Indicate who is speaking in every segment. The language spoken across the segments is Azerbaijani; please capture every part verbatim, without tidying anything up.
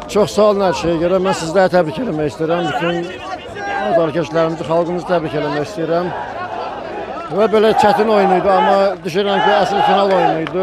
Speaker 1: Çox sağ olun hər şeyə görə. Mən sizləri təbrik etmək istəyirəm. Bütün arkadaşlarımızı, xalqımızı təbrik etmək istəyirəm. Və belə çətin oyun idi, amma düşünürəm ki, əsl final oyunu idi.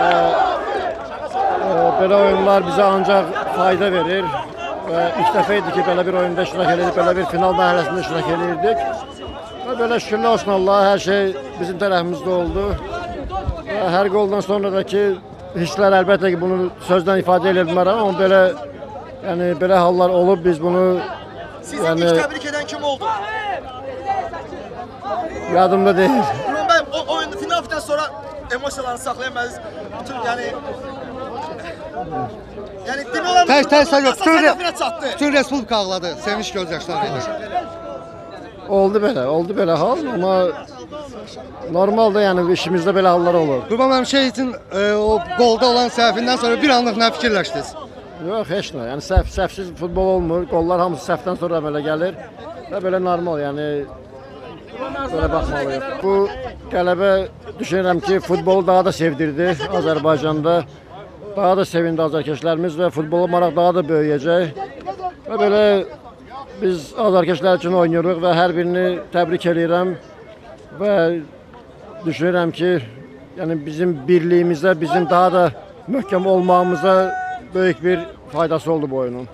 Speaker 1: Belə oyunlar bizə ancaq fayda verir. Və ilk dəfə idi ki, belə bir oyunda iştirak edirdik, belə bir final mərhələsində iştirak edirdik. Və belə şükürlər olsun Allaha, hər şey bizim tərəfimizdə oldu. Və hər qoldan sonra da ki, hisslər əlbəttə ki, bunu sözdən ifadə edə bilmərəm, amma belə, yəni, belə hallar olub, biz bunu...
Speaker 2: Sizi yəni, ilk təbrik edən kim oldu?
Speaker 1: Yadımda deyil.
Speaker 2: Ümran bəy, o oyunda final findən sonra emosiyalarını saxlayamayız. Bütün, yəni... Yəni, demək olar...
Speaker 3: Tək, tək, tək,
Speaker 2: bütün,
Speaker 3: bütün Respublika ağladı, sevinç gözyaşları idi.
Speaker 1: Oldu belə, oldu belə hal, amma normalda yəni işimizdə belə hallar olur.
Speaker 3: Qurban müəllim, şey üçün e, o qolda olan səhvindən sonra bir anlıq nə fikirləşdiniz?
Speaker 1: Yox, heç nə. Yəni səhv, səhvsiz futbol olmur. Qollar hamısı səhvdən sonra belə gəlir və belə normal, yəni belə baxmalıyıq. Bu qələbə düşünürəm ki, futbolu daha da sevdirdi Azərbaycanda. Daha da sevindi azərkeşlərimiz və futbola maraq daha da böyüyəcək. Və belə biz azərkeşlər üçün oynuyoruz və hər birini təbrik edirəm və düşünürəm ki, yəni bizim birliyimizdə, bizim daha da möhkəm olmağımıza böyük bir faydası oldu bu oyunun.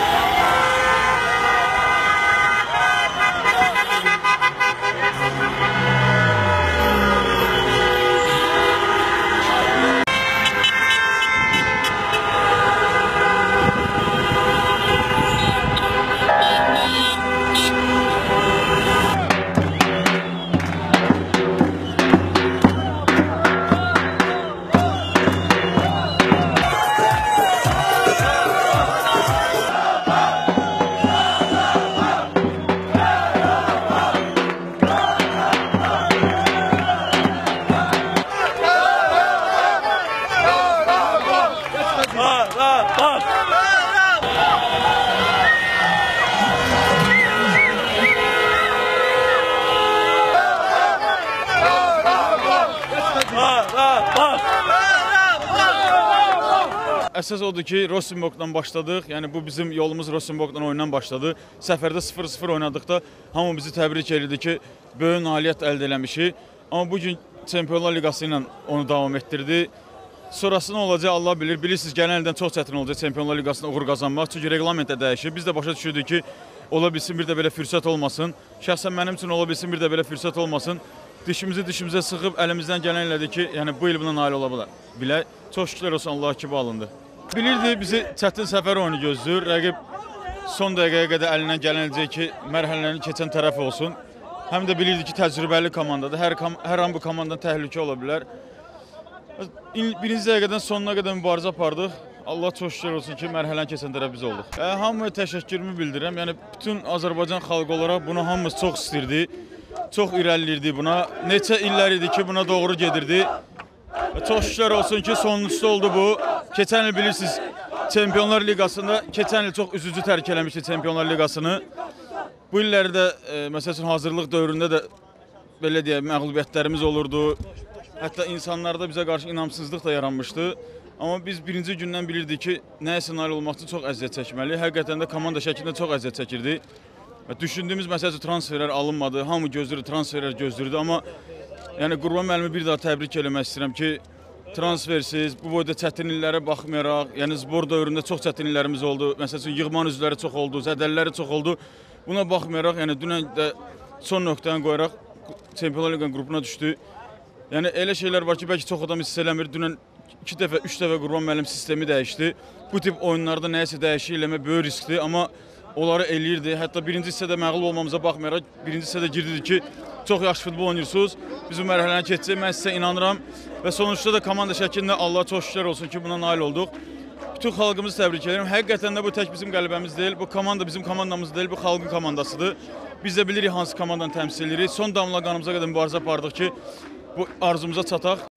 Speaker 4: Əsas odur ki, Rosenborgdan başladıq. Yəni bu bizim yolumuz Rosenborgdan oyundan başladı. Səfərdə sıfır sıfır oynadıqda hamı bizi təbrik edirdi ki, böyük nailiyyət əldə eləmişik. Amma bugün Çempionlar Liqası ilə onu davam etdirdi. Sonrası nə olacaq Allah bilir. Bilirsiniz, gələn ildən çox çətin olacaq Çempionlar Liqasında uğur qazanmaq. Çünki reqlament də dəyişir. Biz də başa düşürdük ki, ola bilsin bir də belə fürsət olmasın. Şəxsən mənim üçün ola bilsin bir də belə fürsət olmasın. Dişimizi dişimizə sıxıb əlimizdən gələn elədi ki, yəni bu il buna nail ola bilər. Çox şükürlər olsun Allah kimi alındı. Bilirdi, bizi çətin səfər oyunu gözləyir. Rəqib son dəqiqəyə qədər əlindən gələn eləcək ki, mərhələni keçən tərəf olsun. Həm də bilirdi ki, təcrübəli komandadır. Hər, hər an bu komandanın təhlükə ola bilər. Birinci dəqiqədən sonuna qədər mübarizə apardıq. Allah çox şükür olsun ki, mərhələni keçən tərəf biz olduq. E, hamıya təşəkkürümü bildirirəm. Yəni, bütün Azərbaycan xalqı olaraq bunu hamımız çox istirdi. Çox irəlilirdi buna. Neçə illər idi ki, buna doğru gedirdi. Çox şükürlər olsun ki, sonuncusu oldu bu. Keçən il bilirsiniz, Çempionlar Liqasında, keçən il çox üzücü tərk eləmişdi Çempionlar Liqasını. Bu illərdə, e, məsəl üçün, hazırlıq dövründə də belə deyək, məğlubiyyətlərimiz olurdu. Hətta insanlarda bizə qarşı inamsızlıq da yaranmışdı. Amma biz birinci gündən bilirdik ki, nəyəsə nail olmaq üçün çox əziyyət çəkməli. Həqiqətən də komanda şəklində çox əziyyət çəkirdi. Düşündüyümüz məsəl üçün transferlər alınmadı, hamı gözləyirdi, transferlər gözləyirdi. Amma yəni, Qurban müəllimi bir daha təbrik eləmək istəyirəm ki, transfersiz, bu boyda çətin illərə baxmayaraq, yəni zbor dövründə çox çətin illərimiz oldu. Məsəl üçün, yığman üzvləri çox oldu, zədəlləri çox oldu. Buna baxmayaraq, yəni dünən də son nöqtəni qoyaraq Çempionlar Liqasının qrupuna düşdü. Yəni, elə şeylər var ki, bəlkə çox adam hiss eləmir. Dünən iki dəfə, üç dəfə Qurban müəllim sistemi dəyişdi. Bu tip oyunlarda nəyəsə dəyişik eləmək böyük riskdir, amma onları eləyirdi. Hətta birinci hissədə məğlub olmamıza baxmayaraq, birinci hissədə girdi ki, çox yaxşı futbol oynayırsınız. Biz bu mərhələni keçəcək, mən sizə inanıram. Və sonuçda da komanda şəklində Allah çox şükürlər olsun ki, buna nail olduq. Bütün xalqımızı təbrik edirəm. Həqiqətən də bu tək bizim qələbəmiz deyil, bu komanda bizim komandamız deyil, bu xalqın komandasıdır. Biz də bilirik hansı komandanı təmsil edirik. Son damla qanımıza qədər mübarizə apardıq ki, bu arzumuza çataq.